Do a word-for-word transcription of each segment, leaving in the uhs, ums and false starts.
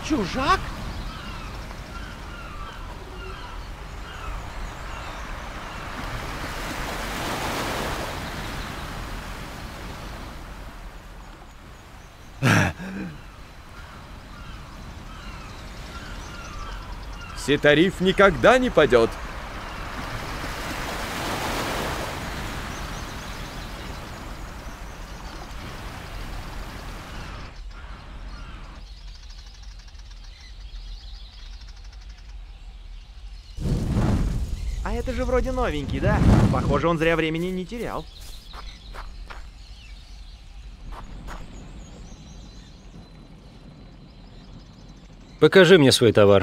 Чужак? Сетариф никогда не падет. А это же вроде новенький, да? Похоже, он зря времени не терял. Покажи мне свой товар.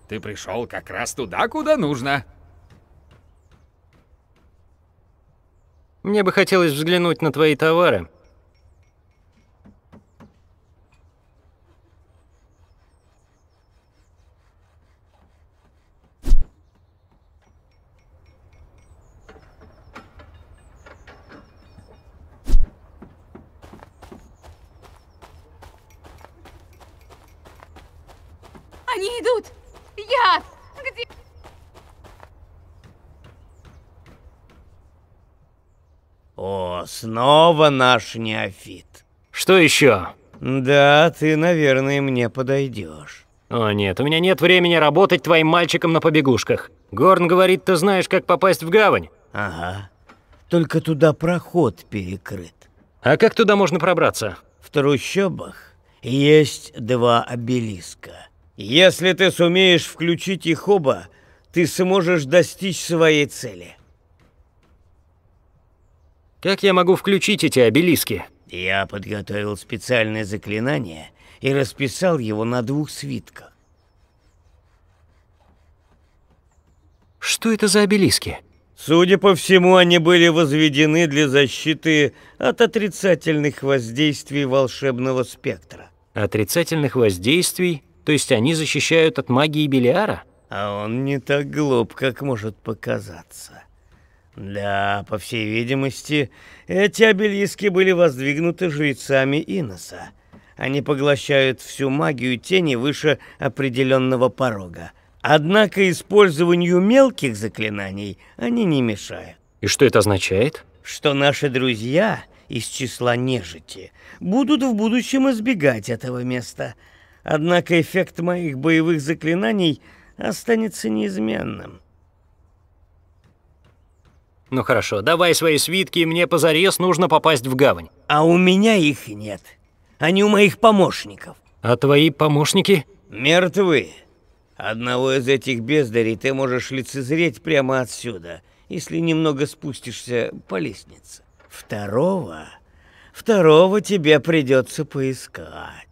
Ты пришел как раз туда, куда нужно. Мне бы хотелось взглянуть на твои товары. Они идут! Я! Где? О, снова наш неофит. Что еще? Да, ты, наверное, мне подойдешь. О нет, у меня нет времени работать твоим мальчиком на побегушках. Горн говорит, ты знаешь, как попасть в гавань. Ага. Только туда проход перекрыт. А как туда можно пробраться? В трущобах есть два обелиска. Если ты сумеешь включить их оба, ты сможешь достичь своей цели. Как я могу включить эти обелиски? Я подготовил специальное заклинание и расписал его на двух свитках. Что это за обелиски? Судя по всему, они были возведены для защиты от отрицательных воздействий волшебного спектра. Отрицательных воздействий? То есть они защищают от магии Белиара? А он не так глуп, как может показаться. Да, по всей видимости, эти обелиски были воздвигнуты жрецами Иноса. Они поглощают всю магию тени выше определенного порога. Однако использованию мелких заклинаний они не мешают. И что это означает? Что наши друзья из числа нежити будут в будущем избегать этого места. Однако эффект моих боевых заклинаний останется неизменным. Ну хорошо, давай свои свитки, мне позарез нужно попасть в гавань. А у меня их нет. Они у моих помощников. А твои помощники? Мертвы. Одного из этих бездарей ты можешь лицезреть прямо отсюда, если немного спустишься по лестнице. Второго... Второго тебе придется поискать.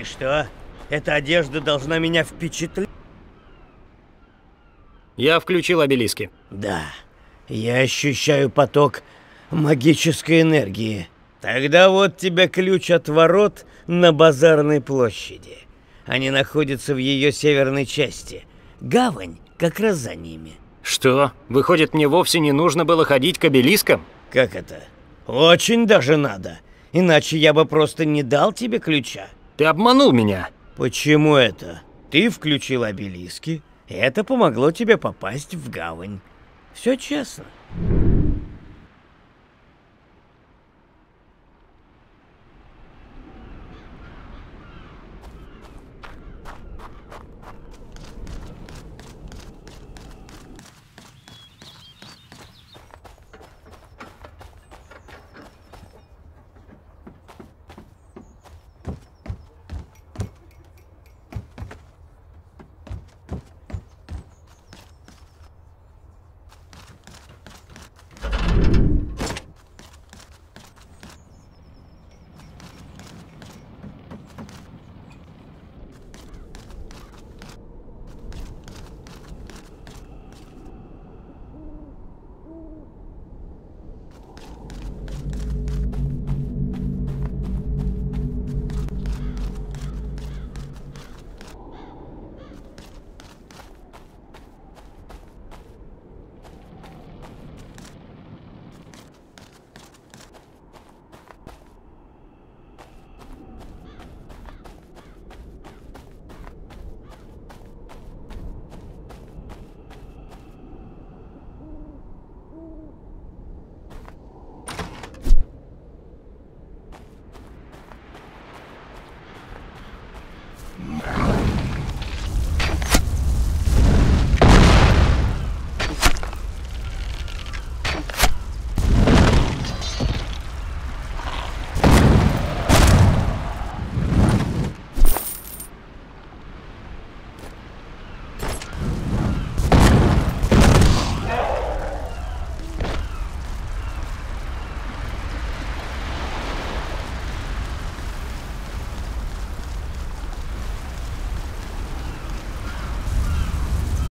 И что? Эта одежда должна меня впечатлить? Я включил обелиски. Да, я ощущаю поток магической энергии. Тогда вот тебе ключ от ворот на базарной площади. Они находятся в ее северной части. Гавань как раз за ними. Что? Выходит, мне вовсе не нужно было ходить к обелискам? Как это? Очень даже надо. Иначе я бы просто не дал тебе ключа. Ты обманул меня. Почему это? Ты включил обелиски, и это помогло тебе попасть в гавань. Все честно.